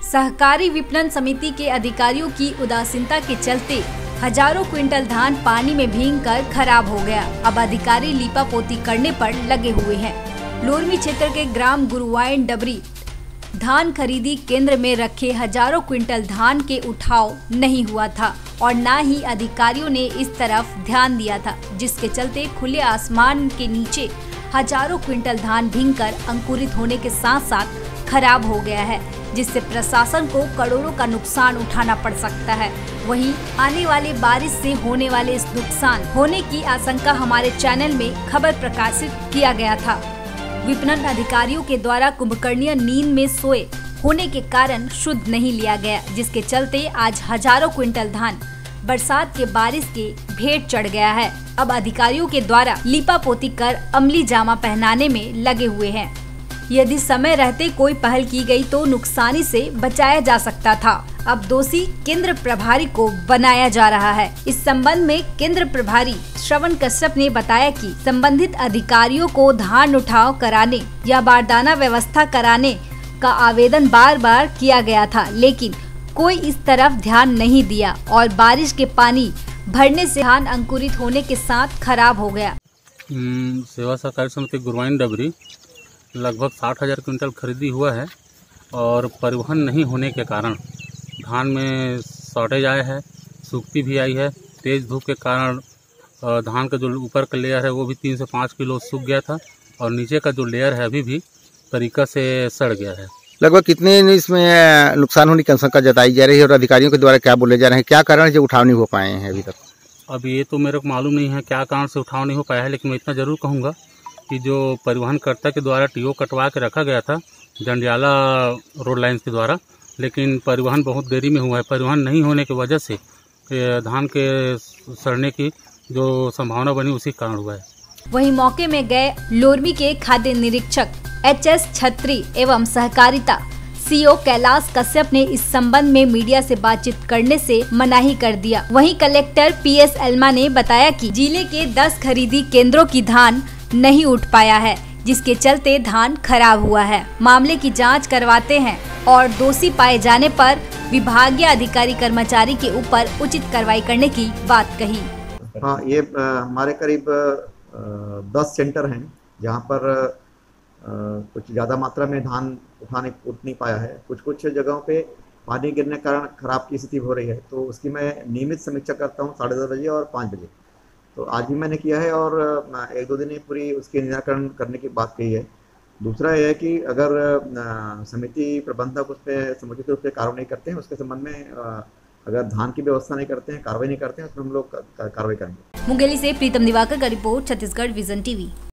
सहकारी विपणन समिति के अधिकारियों की उदासीनता के चलते हजारों क्विंटल धान पानी में भीगकर खराब हो गया। अब अधिकारी लीपापोती करने पर लगे हुए हैं। लोरमी क्षेत्र के ग्राम गुरुवाइन डबरी धान खरीदी केंद्र में रखे हजारों क्विंटल धान के उठाव नहीं हुआ था और न ही अधिकारियों ने इस तरफ ध्यान दिया था, जिसके चलते खुले आसमान के नीचे हजारों क्विंटल धान भीगकर अंकुरित होने के साथ साथ खराब हो गया है, जिससे प्रशासन को करोड़ों का नुकसान उठाना पड़ सकता है। वहीं आने वाले बारिश से होने वाले इस नुकसान होने की आशंका हमारे चैनल में खबर प्रकाशित किया गया था। विपणन अधिकारियों के द्वारा कुंभकर्णीय नींद में सोए होने के कारण शुद्ध नहीं लिया गया, जिसके चलते आज हजारों क्विंटल धान बरसात के बारिश के भेंट चढ़ गया है। अब अधिकारियों के द्वारा लीपापोती कर अमली जामा पहनाने में लगे हुए हैं। यदि समय रहते कोई पहल की गई तो नुकसानी से बचाया जा सकता था। अब दोषी केंद्र प्रभारी को बनाया जा रहा है। इस संबंध में केंद्र प्रभारी श्रवण कश्यप ने बताया कि संबंधित अधिकारियों को धान उठाव कराने या बारदाना व्यवस्था कराने का आवेदन बार बार किया गया था, लेकिन कोई इस तरफ ध्यान नहीं दिया और बारिश के पानी भरने से धान अंकुरित होने के साथ खराब हो गया। सेवा सहकारी समिति गुरुवाइन डबरी लगभग 60,000 क्विंटल खरीदी हुआ है और परिवहन नहीं होने के कारण धान में शॉर्टेज आया है, सूखती भी आई है। तेज धूप के कारण धान का जो ऊपर का लेयर है वो भी 3 से 5 किलो सूख गया था और नीचे का जो लेयर है अभी भी तरीका से सड़ गया है। लगभग कितने इसमें नुकसान होने की आशंका जताई जा रही है और अधिकारियों के द्वारा क्या बोले जा रहे हैं, क्या कारण जो उठाव नहीं हो पाए हैं अभी तक? अब ये तो मेरे को मालूम नहीं है क्या कारण से उठाव नहीं हो पाया है, लेकिन मैं इतना जरूर कहूँगा कि जो परिवहनकर्ता के द्वारा टीओ कटवा के रखा गया था जंडियाला रोड लाइन्स के द्वारा, लेकिन परिवहन बहुत देरी में हुआ है। परिवहन नहीं होने की वजह से धान के सड़ने की जो संभावना बनी उसी कारण हुआ है। वहीं मौके में गए लोरमी के खाद्य निरीक्षक एचएस छत्री एवं सहकारिता सीओ कैलाश कश्यप ने इस संबंध में मीडिया से बातचीत करने से मनाही कर दिया। वहीं कलेक्टर पीएस एल्मा ने बताया कि जिले के 10 खरीदी केंद्रों की धान नहीं उठ पाया है, जिसके चलते धान खराब हुआ है। मामले की जांच करवाते हैं और दोषी पाए जाने पर विभागीय अधिकारी कर्मचारी के ऊपर उचित कार्रवाई करने की बात कही। हाँ, ये हमारे करीब 10 सेंटर हैं जहाँ पर कुछ ज़्यादा मात्रा में धान उठ नहीं पाया है। कुछ जगहों पे पानी गिरने के कारण खराब की स्थिति हो रही है, तो उसकी मैं नियमित समीक्षा करता हूँ 10:30 बजे और 5 बजे। तो आज भी मैंने किया है और 1-2 दिन पूरी उसके निराकरण करने की बात कही है। दूसरा यह है कि अगर समिति प्रबंधक उस पर समुचित रूप से कार्रवाई नहीं करते हैं, उसके संबंध में अगर धान की व्यवस्था नहीं करते हैं, कार्रवाई नहीं करते हैं, उसमें हम लोग कार्रवाई करेंगे। मुंगेली से प्रीतम दिवाकर का रिपोर्ट, छत्तीसगढ़ विजन टीवी।